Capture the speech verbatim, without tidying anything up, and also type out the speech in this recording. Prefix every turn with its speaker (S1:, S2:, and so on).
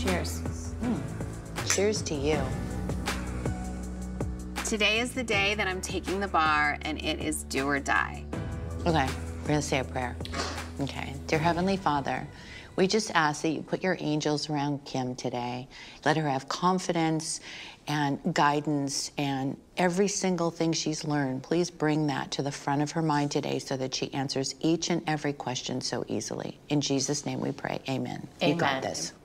S1: Cheers.
S2: Mm. Cheers to you.
S1: Today is the day that I'm taking the bar, and it is do or die.
S2: Okay, we're gonna say a prayer. Okay, dear Heavenly Father, we just ask that you put your angels around Kim today. Let her have confidence and guidance and every single thing she's learned. Please bring that to the front of her mind today so that she answers each and every question so easily. In Jesus' name we pray, amen.
S3: Amen.
S2: You got this.